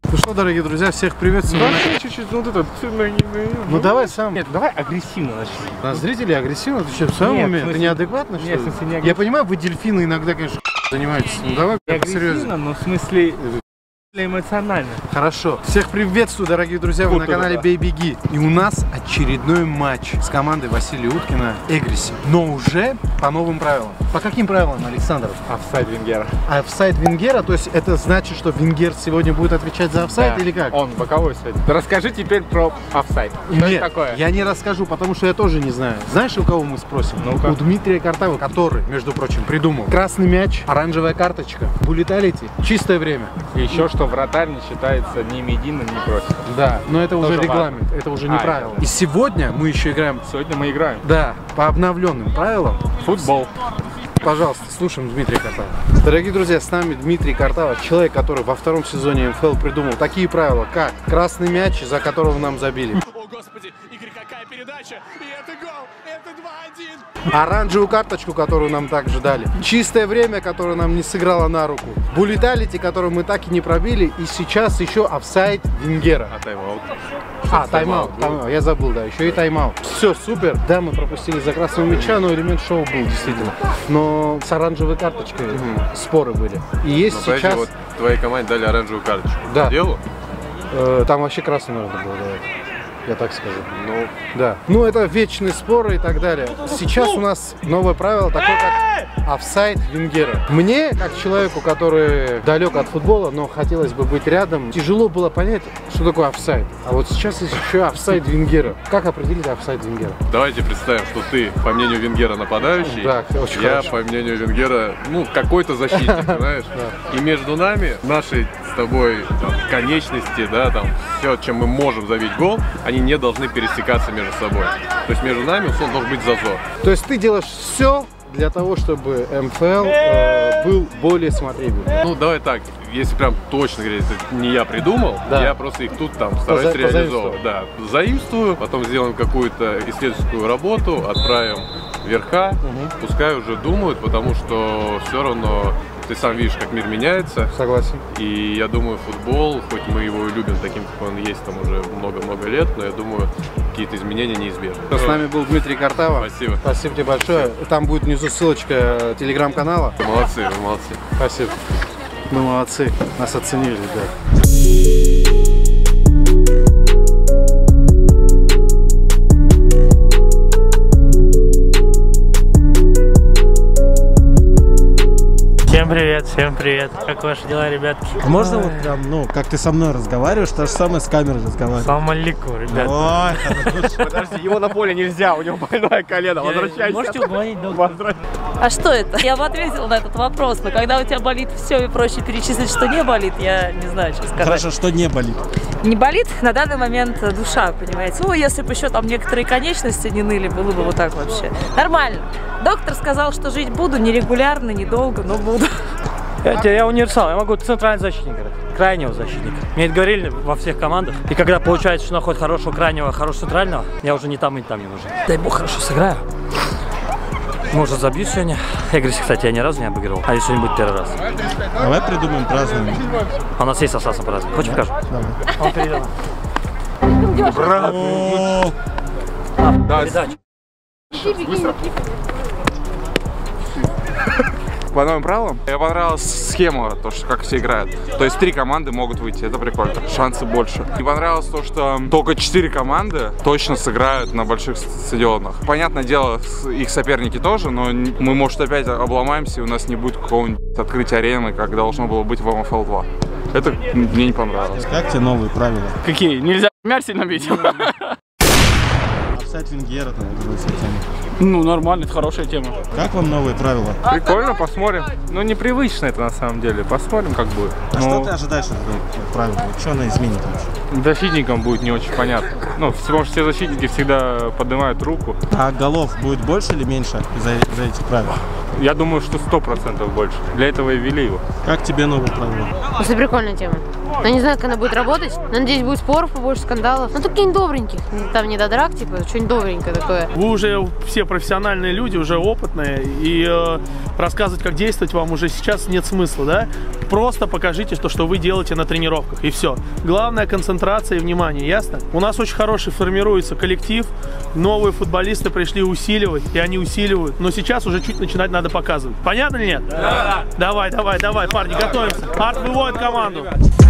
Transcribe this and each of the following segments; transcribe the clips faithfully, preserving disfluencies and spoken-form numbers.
Ну что, дорогие друзья, всех приветствую. Да, чуть-чуть, ну вот это. Ну давай сам. Нет, давай агрессивно начнем. На зрителей агрессивно? Ты что, в своем Нет, уме? в смысле... Ты неадекватно, что Нет, ли? в смысле, не Я понимаю, вы дельфины иногда, конечно, занимаетесь. Ну давай, не серьезно. но в смысле эмоционально. Хорошо. Всех приветствую, дорогие друзья, вы вот на канале да. Бей Беги. И у нас очередной матч с командой Василия Уткина Эгриси. Но уже по новым правилам. По каким правилам, Александр? Офсайд Венгера. Офсайд Венгера, то есть это значит, что Венгер сегодня будет отвечать за офсайд, да. Или как? Он боковой сайт. Расскажи теперь про офсайд. Что Нет, это такое? Я не расскажу, потому что я тоже не знаю. Знаешь, у кого мы спросим? Ну-ка. У Дмитрия Картавы, который, между прочим, придумал красный мяч, оранжевая карточка, буллеталити, чистое время. И еще что вратарь не считается ни единым, ни против. Да, но это Тоже уже регламент, важно. это уже не А, правило. это... И сегодня мы еще играем. Сегодня мы играем. Да, по обновленным правилам. Футбол. Пожалуйста, слушаем Дмитрия Картава. Дорогие друзья, с нами Дмитрий Картава, человек, который во втором сезоне эн эф эл придумал такие правила, как красный мяч, за которого нам забили. О, Господи, Игорь, какая передача! И это гол! Это два-один! Оранжевую карточку, которую нам также дали. Чистое время, которое нам не сыграло на руку. Буллеталити, которую мы так и не пробили. И сейчас еще офсайд Венгера. А тайм-аут? А, тайм-аут. Тайм я забыл, да, еще и тайм-аут. Все, супер. Да, мы пропустили за красного мяча, но элемент шоу был, действительно. Но с оранжевой карточкой угу. споры были. И есть ну, сейчас... вот твоей команде дали оранжевую карточку. Да. По делу? Э, там вообще красный, наверное, был, да. Я так скажу. Ну, да. Ну, это вечные споры и так далее. Сейчас у нас новое правило, такое как офсайд Венгера. Мне, как человеку, который далек от футбола, но хотелось бы быть рядом, тяжело было понять, что такое офсайд. А вот сейчас есть еще офсайд Венгера. Как определить офсайд Венгера? Давайте представим, что ты, по мнению Венгера, нападающий. Да, очень я, хорошо. по мнению Венгера, ну, какой-то защитник, знаешь. И между нами, нашей с тобой там, конечности, да, там, все, чем мы можем забить гол, они не должны пересекаться между собой. То есть между нами, условно, должен быть зазор. То есть ты делаешь все для того, чтобы эн эф эл э, был более смотрибельным. Ну, давай так, если прям точно говорить, это не я придумал, да. я просто их тут там стараюсь Поза реализовывать. Да, заимствую, потом сделаем какую-то исследовательскую работу, отправим вверха, угу. пускай уже думают, потому что все равно ты сам видишь, как мир меняется. Согласен. И я думаю, футбол, хоть мы его и любим таким, как он есть, там уже много-много лет, но я думаю, какие-то изменения неизбежны. С нами был Дмитрий Картава. Спасибо. Спасибо тебе большое. Спасибо. Там будет внизу ссылочка телеграм-канала. Молодцы, вы молодцы. Спасибо. Мы молодцы. Нас оценили, да. Всем привет, всем привет. Как ваши дела, ребятки? Можно вот прям, ну, как ты со мной разговариваешь, то же самое с камерой разговариваешь. Салам алейкум, ребят. Ой, подожди, его на поле нельзя, у него больное колено, возвращайся. Можете уговорить доктора? А что это? Я бы ответила на этот вопрос, но когда у тебя болит все и проще перечислить, что не болит, я не знаю, что сказать. Хорошо, что не болит? Не болит на данный момент душа, понимаете? Ну, если бы еще там некоторые конечности не ныли, было бы вот так вообще. Нормально. Доктор сказал, что жить буду нерегулярно, недолго, но буду. Я, я универсал, я могу центральный защитник играть, крайнего защитника. Мне это говорили во всех командах. И когда получается, что находит хорошего крайнего, хорошего центрального, я уже ни там, ни там не нужен. Дай бог, хорошо сыграю. Может, забью сегодня. Эгриси, кстати, я ни разу не обыгрывал. А если будет первый раз? Давай придумаем празднование. А у нас есть Асаса празднование. Хочешь, покажу? Давай. Он передал. Браво! Да, передача. Быстро. По новым правилам мне понравилась схема, то, что как все играют. То есть три команды могут выйти, это прикольно, шансы больше. Мне понравилось то, что только четыре команды точно сыграют на больших стадионах. Понятное дело, их соперники тоже, но мы, может, опять обломаемся, и у нас не будет какого-нибудь открытия арены, как должно было быть в эн эф эл два. Это мне не понравилось. Как тебе новые правила? Какие? Нельзя мяч сильно бить. Офсайд Венгера, там, вот эта тема. Ну, нормально, это хорошая тема. Как вам новые правила? Прикольно, посмотрим. Ну, непривычно это на самом деле. Посмотрим, как будет. А Но... что ты ожидаешь от этого правила? Что она изменит вообще? Защитникам будет не очень понятно. Ну, потому что все защитники всегда поднимают руку. А голов будет больше или меньше из-за из этих правил? Я думаю, что сто процентов больше. Для этого и ввели его. Как тебе новые правила? Это прикольная тема. Но не знаю, как она будет работать. Но, надеюсь, будет споров побольше, скандалов. Ну, такие добреньких. Там не до драк, типа, что-нибудь добренькое такое. Вы уже все профессиональные люди, уже опытные, и э, рассказывать, как действовать, вам уже сейчас нет смысла, да? Просто покажите то, что вы делаете на тренировках, и все. Главное — концентрация и внимание, ясно? У нас очень хороший формируется коллектив, новые футболисты пришли усиливать, и они усиливают, но сейчас уже чуть начинать надо показывать. Понятно или нет? Да. Давай, давай, давай, парни, готовимся. Арт выводит команду.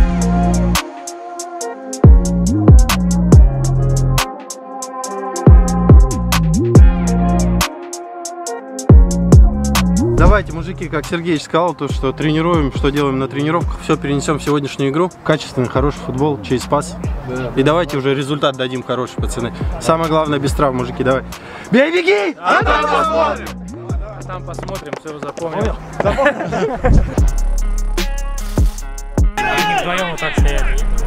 Давайте, мужики, как Сергеич сказал, то, что тренируем, что делаем на тренировках, все перенесем в сегодняшнюю игру. Качественный, хороший футбол, через пас. Да. И давайте уже результат дадим хороший, пацаны. Самое главное, без травм, мужики, давай. Бей, беги! А там посмотрим! А там посмотрим, все запомним. Они вдвоем вот так стоят.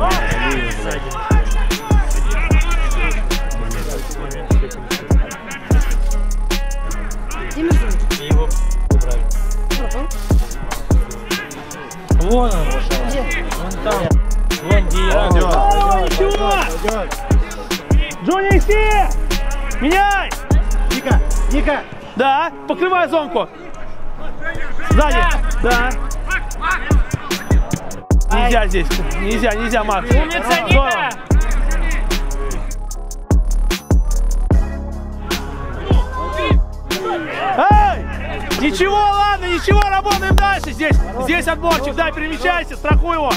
Его убрали. Вон он. Где? Вон там. Вон где. О, ничего! Джонни, Икси! Меняй! Ника, Ника! Да, покрывай зонку. Сзади. Да. Нельзя здесь. Нельзя, нельзя, Макс. Умница, Ника! Эй! Ничего, ладно, ничего, работаем дальше. Здесь, здесь отборчик, дай, перемещайся, страхуй его.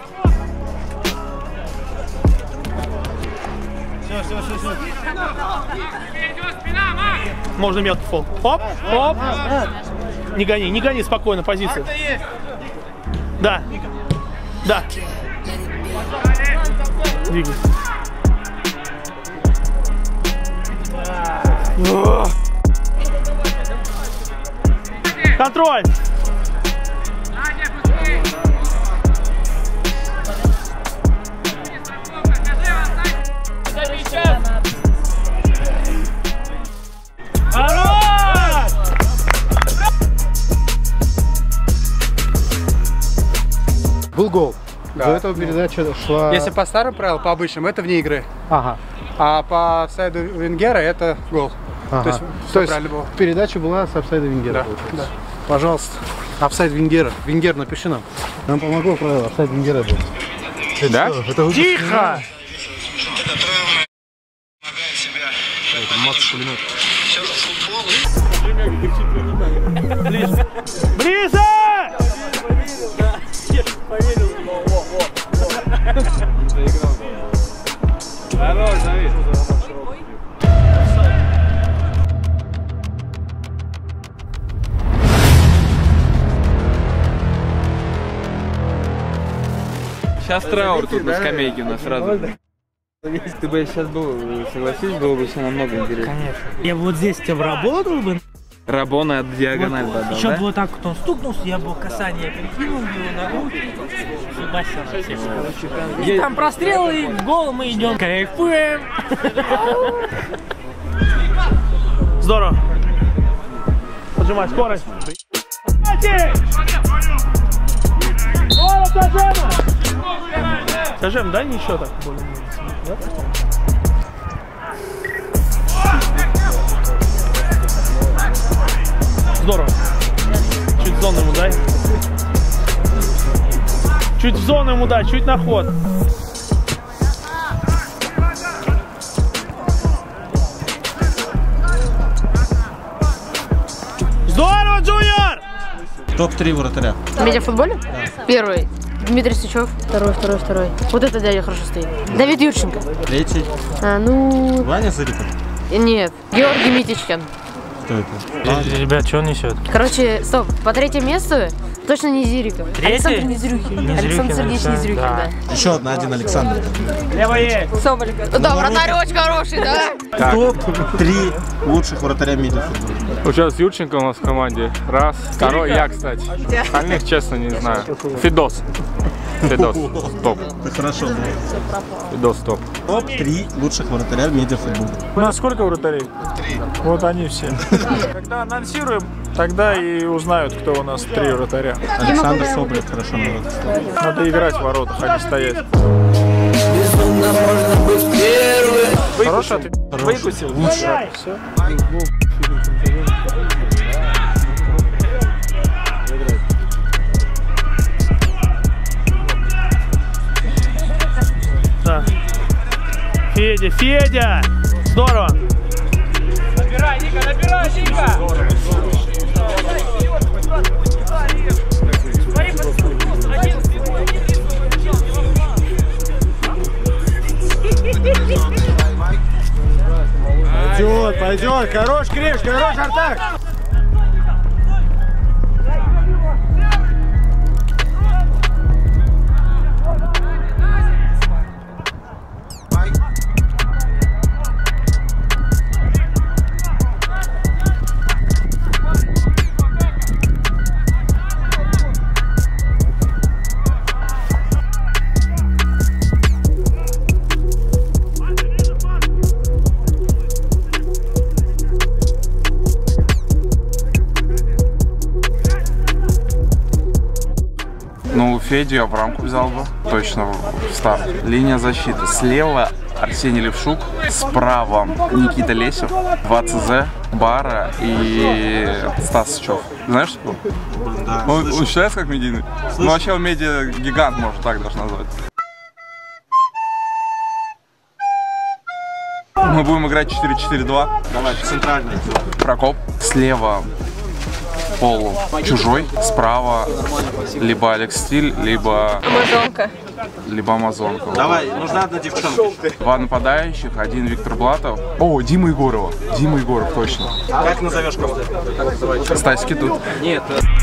Все, все, все, все. Можно мелкий фол. Оп, оп. Не гони, не гони, спокойно, позиция. Да. Да. Двигай. Контроль. Был гол. Да. До этого передача шла... Если по старым правилам, по обычным, это вне игры. Ага. А по офсайду Венгера это гол. Ага. То есть, То есть было. передача была с офсайда Венгера. Да. Да. Пожалуйста, офсайд Венгера. Венгер, напиши нам. Нам помогло правило, офсайд Венгера был. Да? Это, это Тихо! Ближе! Ближе! Сейчас траур тут на скамейке у нас сразу. Если ты бы сейчас был, согласись, было бы все намного интереснее. Конечно. Я бы вот здесь тебя обработал бы. Рабона от диагональ Вот, подал, еще да? бы вот так вот он стукнулся, я бы касание перекинул его на руки. Себастьян. И там прострел, и в гол мы идем. Кайфуем. Здорово. Поджимай скорость. Сажем, дай ничего так более-менее. Здорово. Чуть в зону ему дай. Чуть в зону ему дай, чуть на ход. Здорово, Джуниор! топ три вратаря. В медиафутболе? Да. Первый. Дмитрий Сычев. Второй, второй, второй. Вот этот дядя хорошо стоит. Давид Юрченко. Третий. А, ну... Ваня Зарипов. Нет. Георгий Митичкин. Кто это? А, ребят, что он несет? Короче, стоп. По третьему месту точно не Зириков. Третий? Александр Незрюхин. Александр Сергеевич Незрюхин, да. да. Еще одна, один Александр. Левое. Соболь. Да, вратарь очень хороший, да? топ три лучших вратаря медиафутбола. Сейчас Юрченко у нас в команде. Раз. Второй я, кстати. Остальных, честно, не знаю. Фидос. Фидос. Топ. Это хорошо было. Фидос топ. топ три лучших вратаря в медиафутболе. У нас сколько вратарей? Три. Вот они все. Когда анонсируем, тогда и узнают, кто у нас три вратаря. Александр Соболев хорошо на воротах стоит. Надо играть в воротах, а не стоять. Хороший ответ. Выкусил. Лучше. Все. Да. Федя, Федя! Здорово! Набирай, Ника, набирай, Ника! Пойдет, пойдет. Хорош, Креш, хорош, Артак. Ну, Федю я в рамку взял бы, точно в старт. Линия защиты. Слева Арсений Левшук, справа Никита Лесев, два ЦЗ, Бара и Стас Сычев. Знаешь что? Да. Он, он считается как медийный? Слышь. Ну, вообще он медиа-гигант, можно так даже назвать. Мы будем играть четыре четыре два. Давай, центральный. Прокоп. Слева Пол Чужой, справа либо Алекс Стиль, либо Амазонка. Либо Амазонка. Давай, нужна одна девчонка. Два нападающих, один Виктор Блатов. О, Дима Егорова. Дима Егоров, точно. Как назовешь команду? Стасики тут. Нет.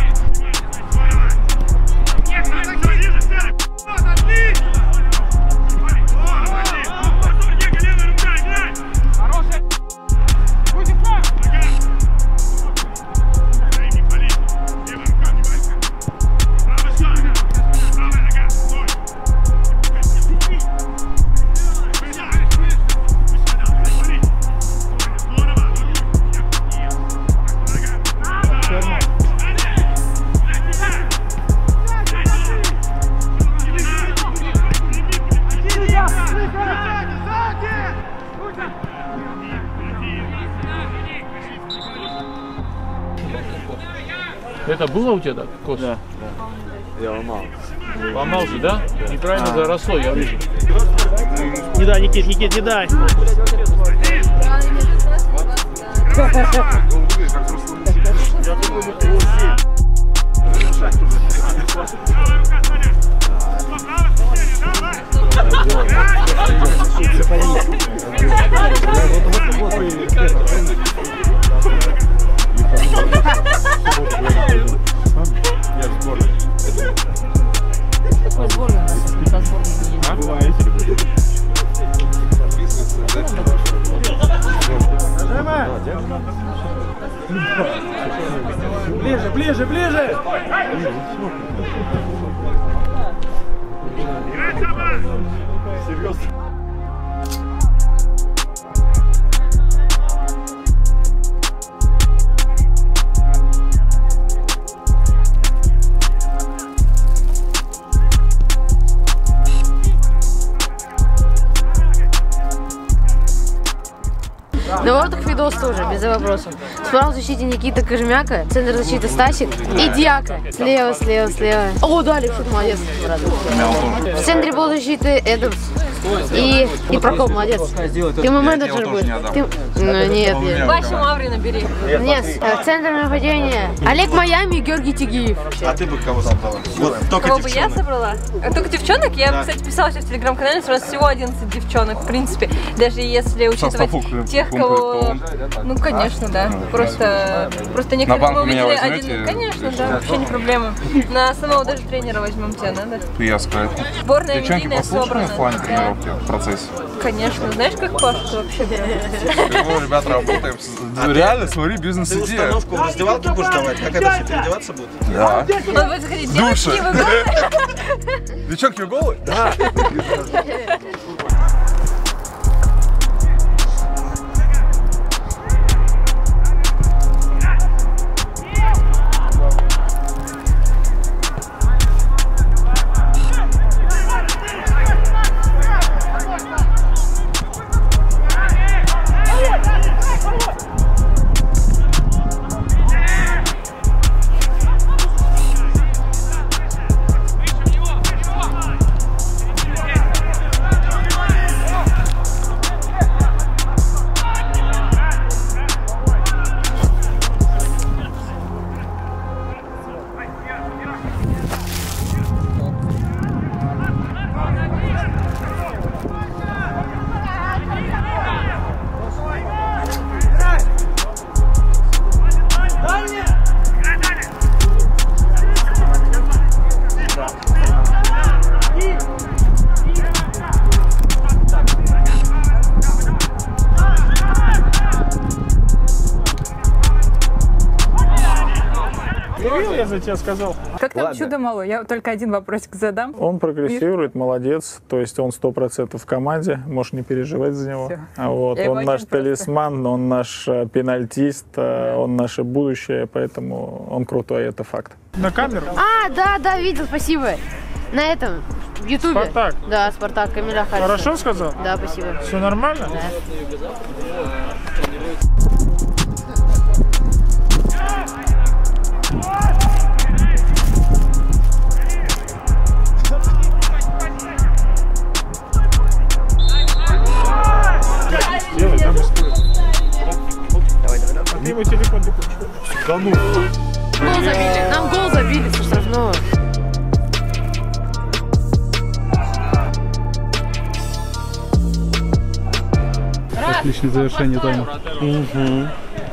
Это было у тебя так, Кос? Да, да. Я ломал. Ломал же, да? Неправильно а. заросло, я вижу. Не дай, Никит, Никит, не дай. Ближе, ближе, ближе! Серьезно? На воротах видос тоже, без вопросов. Справа в защите Никита Кожемяка, центр защиты Стасик и Дьяка. Слева, слева, слева. О, да, Левшук, молодец. В центре полузащиты Эдамс. И, и Прокоп, молодец. Ты мой менеджер будешь. Ты... Ну, нет, нет. Вася Маврина бери. Нет, в центре нападения Олег Майами и Георгий Тигиев. А ты бы кого собрала? Вот, только кого бы я собрала? Только девчонок? Я, да. кстати, писала сейчас в телеграм-канале, что у нас всего одиннадцать девчонок, в принципе. Даже если учитывать тех, кого... Ну, конечно, да. Просто, просто некоторых мы увидели один... Конечно, да, вообще не проблема. На самого даже тренера возьмем тебя, надо? Я сказать. Сборная медийная собрана. В плане тренировки, в процессе? Конечно. Знаешь, как Паша вообще? Ну, ребята, работаем. Реально, смотри, бизнес-идея. Ты установку в раздевалке будешь давать? Как это все переодеваться будет? Да. Он будет заходить, девочки, вы голые? Девчонки, вы голые? Да. же тебе сказал. Как там чудо малой? Я только один вопросик задам. Он прогрессирует, молодец. То есть он сто процентов в команде. Можешь не переживать за него. А вот. Он наш талисман, он наш пенальтист, он наше будущее, поэтому он крутой, это факт. На камеру? А, да, да, видел, спасибо. На этом, в Ютубе. Спартак? Да, Спартак, Камиля Харисова. Хорошо сказал? Да, спасибо. Все нормально? Да. Делай, да, быстрее. Давай, давай, давай. Ты ему телефон выключи. Да ну. Гол забили, нам гол забили со штрафного. Отличное завершение тайма. Угу.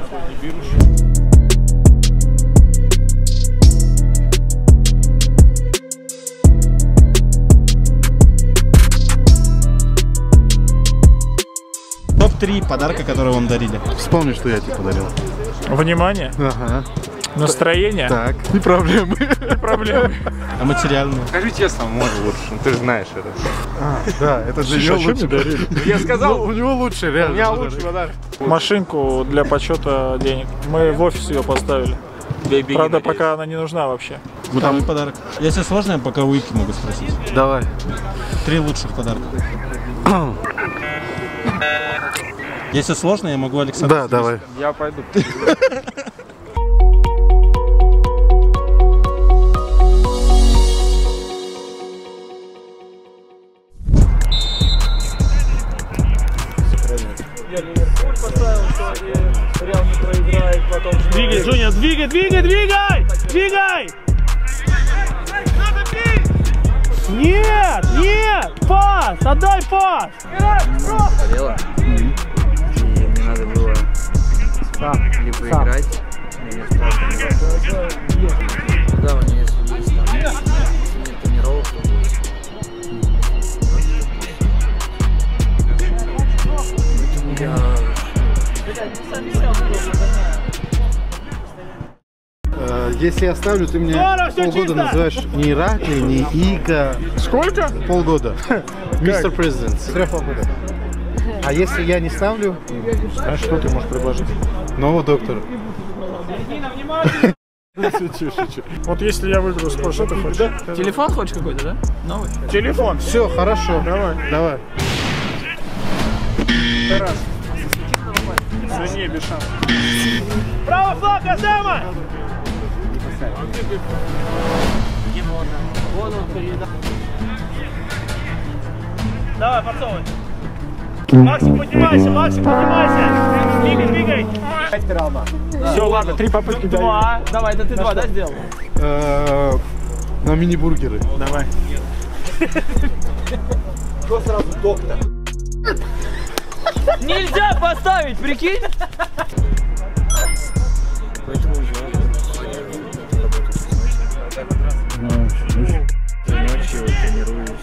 топ три подарка, которые вам дарили. Вспомни, что я тебе подарил. Внимание. Ага. Настроение. Так. И проблемы. И проблемы. А материальные? Скажи честно, может лучше, ты же знаешь это. А, да, это же Слушай, лучше дарили. Я сказал, ну, у него лучше, реально. У меня лучше подарок. Машинку для подсчета денег. Мы в офис ее поставили. Бей, Правда, пока она не нужна вообще. Второй подарок. Если сложно, я пока у Ики могу спросить. Давай. Три лучших подарка. Если сложно, я могу Александру. Да, давай. Я пойду. Двигай, Джуниор, двигай, двигай, двигай! Двигай! Нет, нет! Пас! Отдай пас! Болело. И мне надо было либо играть, или да, у нее если есть там нет тренировок, то я... Если я оставлю, ты мне Здорово, полгода чисто! называешь не Иракли, не Ика. Сколько? Полгода. Мистер Президент. С трех полгода. А если я не ставлю, а что ты можешь предложить? Нового доктора. Шучу, шучу. Вот если я выиграю спор, что ты хочешь? Телефон хочешь какой-то, да? Новый? Телефон. Все, хорошо. Давай. Давай. Раз. Извини, без шансов. Право флаг, Азама! Давай, подсовывай. Максим, поднимайся, Максим, поднимайся. Двигай, двигай. Все, ладно, три попытки. Два. Давай, это ты два, да, сделал? На мини-бургеры. Давай. Что сразу доктор? Нельзя поставить, прикинь? Ночью тренируюсь.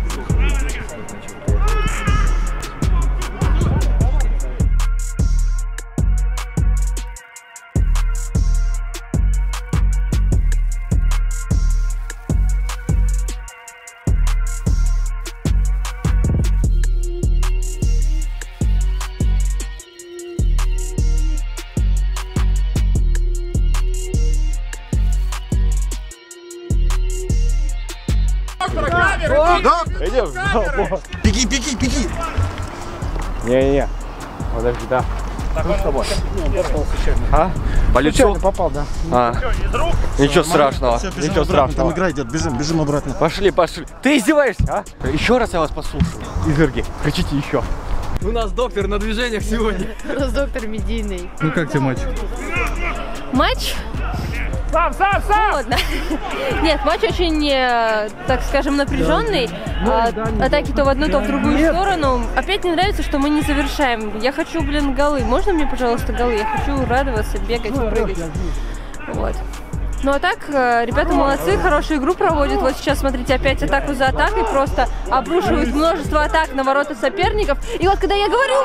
Идем. Беги, беги, беги. Не-не-не. Подожди, да. Что с тобой? А? По лицу? Попал, да. А. Ничего страшного. Все, бежим Ничего обратно, страшного. там игра идет, бежим, бежим обратно. Пошли, пошли. Ты издеваешься, а? Еще раз я вас послушаю. Изверги, кричите еще. У нас доктор на движениях сегодня. У нас доктор медийный. Ну как тебе матч? Матч? Сам, сам, сам! Холодно. Нет, матч очень, э, так скажем, напряженный. А, атаки то в одну, то в другую сторону. Опять мне нравится, что мы не завершаем. Я хочу, блин, голы. Можно мне, пожалуйста, голы? Я хочу радоваться, бегать, прыгать. Вот. Ну а так, ребята молодцы, хорошую игру проводят. Вот сейчас, смотрите, опять атаку за атакой, просто обрушивают множество атак на ворота соперников. И вот когда я говорю...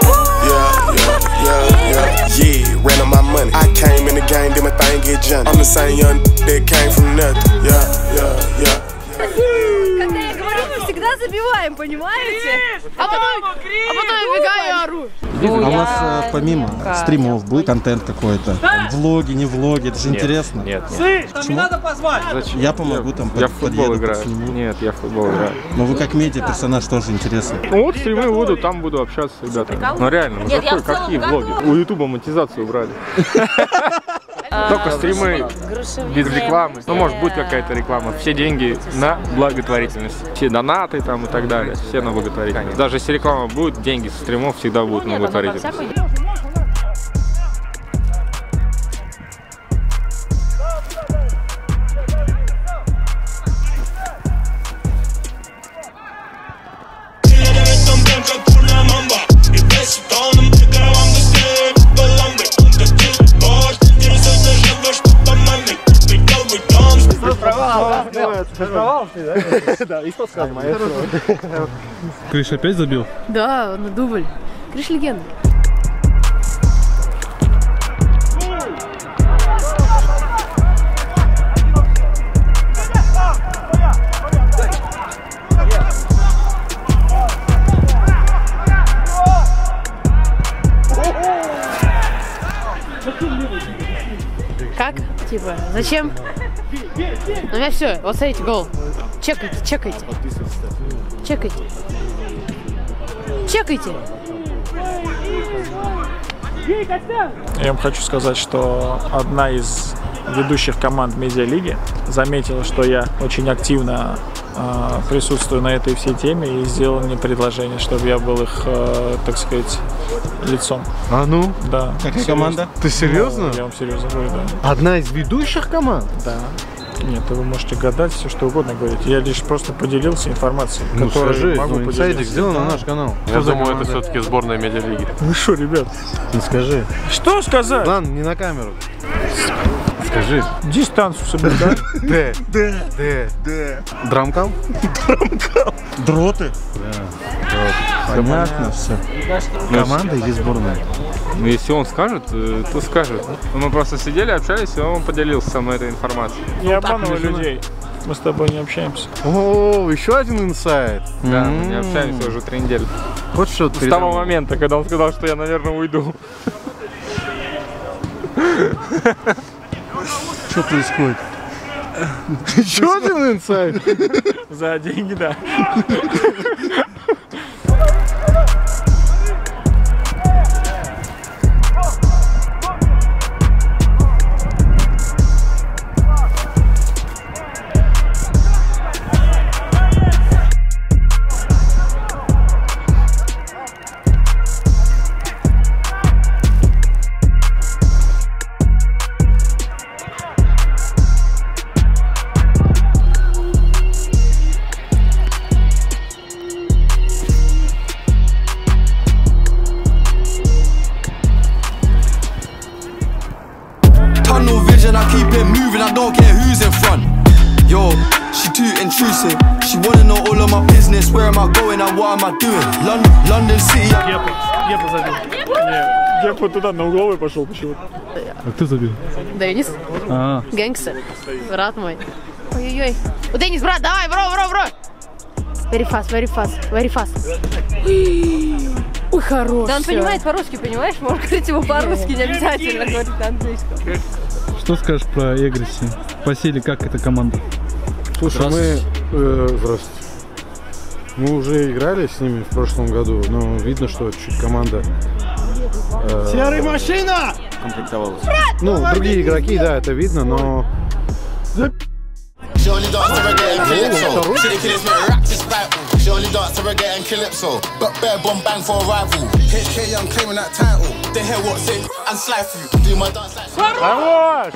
Когда я говорю, мы всегда забиваем, понимаете? А потом, а потом я бегаю и ору. Ну, а у вас э, помимо как? стримов будет контент какой-то? Там, влоги, не влоги, это же нет, интересно. Нет, нет. Почему? Не надо позвать. Зачем? Я помогу я, там Я под, в футбол подъеду, играю. подсниму. Нет, я в футбол играю. Но вы как медиа-персонаж тоже интересно. Ну вот стримы буду, там буду общаться с ребятами. Ну реально, Нет, какой, какие влоги? У ютуба монетизацию убрали. Только стримы без рекламы. Ну, может, будет какая-то реклама. Все деньги на благотворительность. Все донаты там и так далее. Все на благотворительность. Даже если реклама будет, деньги со стримов всегда будут на благотворительность. Криш опять забил? Да, на дубль. Криш легенда. Как? Типа, зачем? Ну, у меня все. Вот смотрите, гол. Чекайте, чекайте. Чекайте. Чекайте. Я вам хочу сказать, что одна из ведущих команд медиалиги заметила, что я очень активно э, присутствую на этой всей теме и сделала мне предложение, чтобы я был их, э, так сказать, лицом. А ну? Да. Какая команда? Ты серьезно? Ну, я вам серьезно говорю, да. Одна из ведущих команд? Да. Нет, вы можете гадать, все что угодно говорить. Я лишь просто поделился информацией, ну, которую скажи, могу ну, инсайдик сделан на наш канал. Я что думаю, это все-таки сборная медиалиги. Ну что, ребят? Ну скажи. Что сказать? Ладно, не на камеру. Скажи. Дистанцию соблюдай. Д. Д. Д. Д. Драмкал? Драмкал. Дроты? Да. Понятно все. Команда или сборная? Ну, если он скажет, то скажет. Мы просто сидели, общались, и он поделился со мной этой информацией. Не обманывай людей. Мы с тобой не общаемся. О, еще один инсайд. Да, мы не общаемся уже три недели. Вот что с того момента, когда он сказал, что я, наверное, уйду. Что происходит? Еще один инсайд. За деньги, да. Гепа забил. Нет, Гепа туда на угловой пошел почему-то. А кто забил? Денис. А. Гэнгстер. Брат мой. Ой-ой-ой. О, Денис, брат, давай, бро, бро, бро. Very fast, very fast, very fast. Ой, хорош. Да он понимает по-русски, понимаешь? Можно говорить его по-русски, не обязательно говорить на английском. Что скажешь про Эгриси? Василий, как эта команда? Слушай, мы... Э, здравствуйте. Мы уже играли с ними в прошлом году, но видно, что чуть команда... Э, Серый машина! Комплектовалась. Ну, другие игроки, да, это видно, но... She only dance to reggae and calypso. See the killers make rap this battle. She only dance to reggae and calypso. Got bare bomb bang for a rival. H K Young claiming that title. They hear what's it and slide through. Do my dance like. Хорош!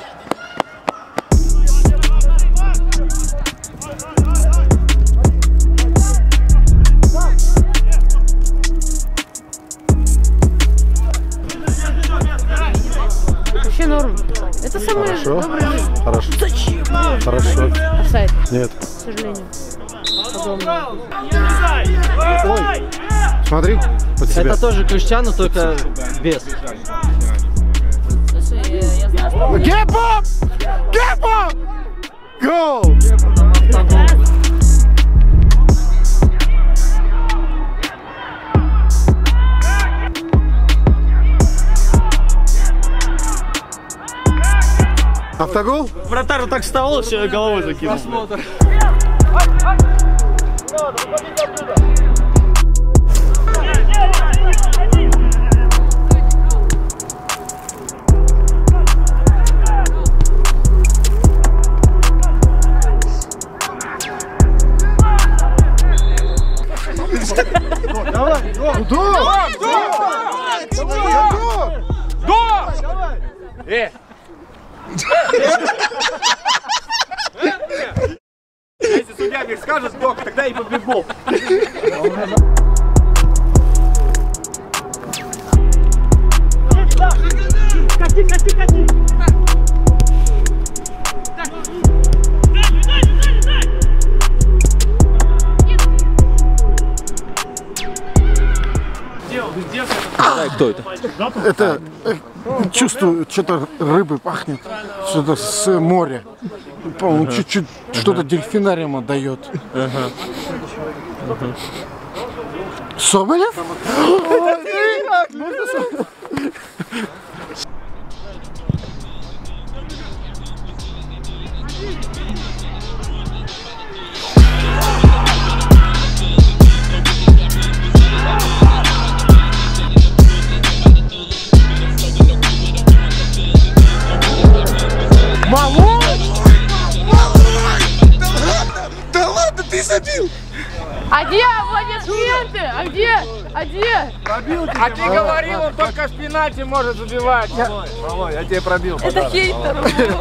Вообще норм. Это самое Хорошо. доброе. Хорошо. Зачем? Нет. К сожалению. Ой, смотри, под себя. Это тоже Криштиану, только без. Get up! Get up! Go! Автогол? Вратарь вот так вставал, все головой закинул. Посмотр. Давай! Да! Да! Да! Э! Если судья мне скажет док, тогда и побегу. Кати, кати, кати! Кто это? Это э, чувствую, что-то рыбы пахнет, что-то с моря. По-моему, ага. чуть-чуть ага. что-то дельфинариум отдает. Ага. Ага. Соболев? Да ладно, ты забил! А где аплодисменты? А где? А где? Пробил тебя. А ты говорил, он только с пенальти может забивать. Малой, я тебе пробил. Это хейтер.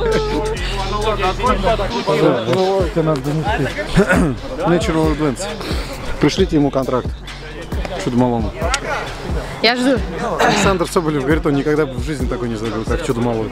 Natural Advance. Пришлите ему контракт. Чудо малому. Я жду. Александр Соболев говорит, он никогда в жизни такой не забил, как чудо малой.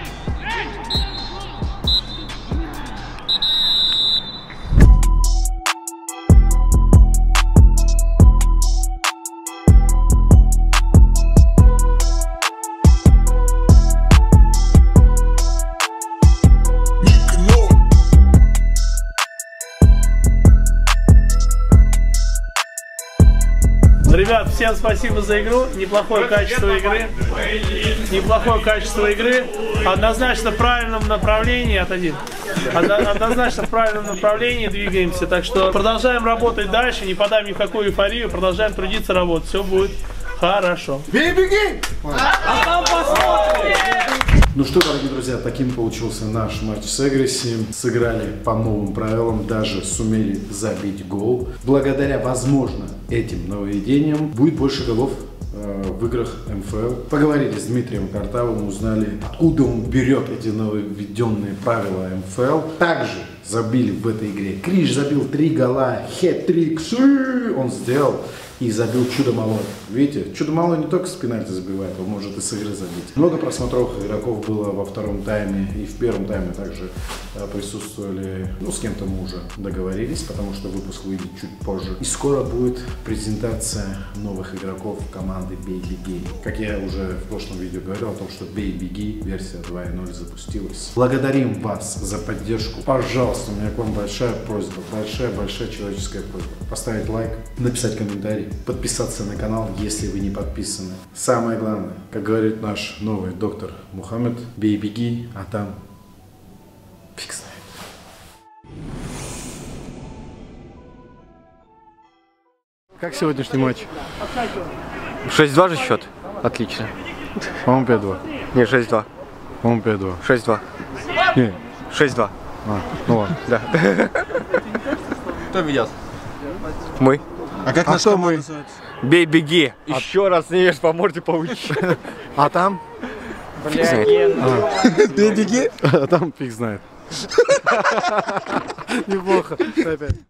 Ребят, всем спасибо за игру. Неплохое качество игры. Неплохое качество игры. Однозначно в правильном направлении. Отойди. Однозначно в правильном направлении двигаемся. Так что продолжаем работать дальше. Не подаем ни в какую эйфорию. Продолжаем трудиться, работать. Все будет хорошо. Бей, беги! А там посмотрим! Ну что, дорогие друзья, таким получился наш матч с Эгресси. Сыграли по новым правилам, даже сумели забить гол. Благодаря, возможно, этим нововведениям будет больше голов э, в играх эм эф эл. Поговорили с Дмитрием Картавым, узнали, откуда он берет эти нововведенные правила эм эф эл. Также забили в этой игре. Криш забил три гола, хет-трик, он сделал. И забил чудо малой. Видите, чудо малой не только с пенальти забивает, он может и с игры забить. Много просмотровых игроков было во втором тайме, и в первом тайме также присутствовали, ну, с кем-то мы уже договорились, потому что выпуск выйдет чуть позже. И скоро будет презентация новых игроков команды Бей Беги. Как я уже в прошлом видео говорил о том, что Бей Беги версия два ноль запустилась. Благодарим вас за поддержку. Пожалуйста, у меня к вам большая просьба, большая-большая человеческая просьба. Поставить лайк, написать комментарий, подписаться на канал, если вы не подписаны. Самое главное, как говорит наш новый доктор Мухаммед, бей, беги, а там фиг знает. Как сегодняшний матч? шесть-два же счет. Отлично. По-моему, пять-два. Не, шесть-два. По-моему, пять-два. шесть-два. Не. шесть-два. А, ну ладно. Да. Кто ведет? Мы. А как а наш что команда мы? называется? Бей, беги. А... Еще раз снешь, по морде получишь. А там? Фиг знает. Бей, беги. А там фиг знает. Неплохо. Опять.